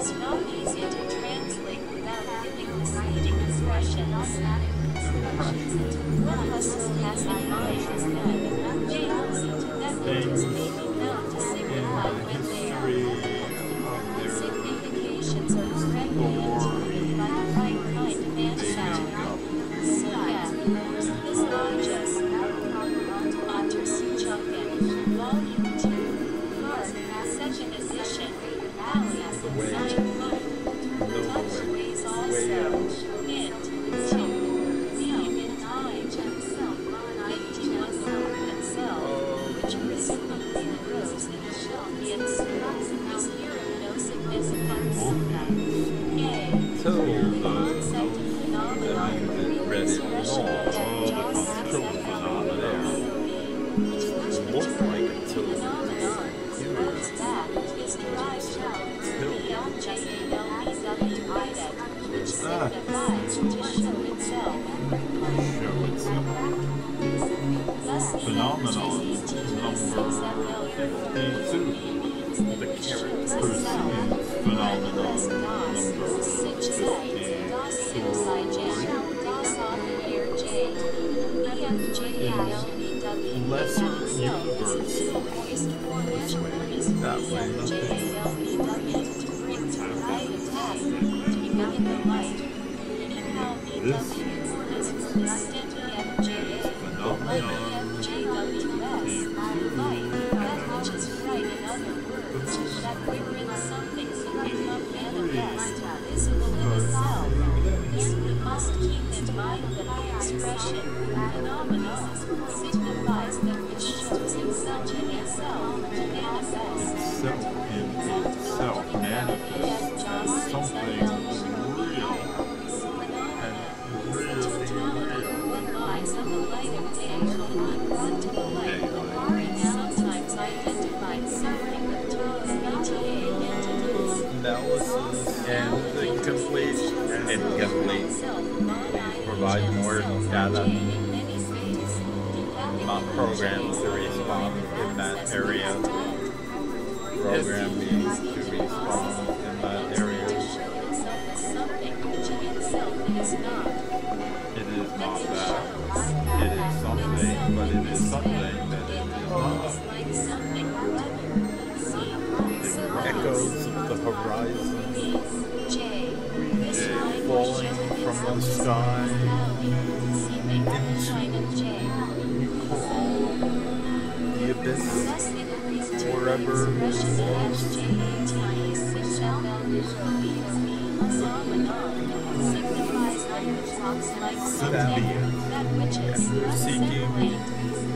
is not easy to translate without giving misleading expressions. What Hustle has in mind is that that words may be known to signify when they are. Significations are correctly interpreted by the right kind of man-child. So yeah, this digest, Volume 2, Guard, Second Edition, Alias, 9 month, Touch Ways also, Mint, 2, Name in 9, microKorg-XL, which presumably arose in the Shelvian series, is here of no significance. A. The concept of phenomenon of expression and phenomenon, what's that, is derived from EPILEPSY, which signifies to show itself. Thus, Phenomenon number 52. The character perceives phenomenon number 53. Lesser universe. That way, nothing. This phenomenon that wherein something can become manifest, visible in itself. Here we must keep in mind that the expression phenomenon signifies that which shows itself in itself manifest. Itself in itself manifests as something real and really real. When eyes of the light of day are being brought to the light, sometimes identified something with total ETA entities. Analysis and the complete provide more data about programs to respond in that area. Programming to respond in that area. It is not that. It is something, but it is something that it is not. Echoes of the horizon, falling from the sky into the abyss, wherever it falls. Symbiont, seeking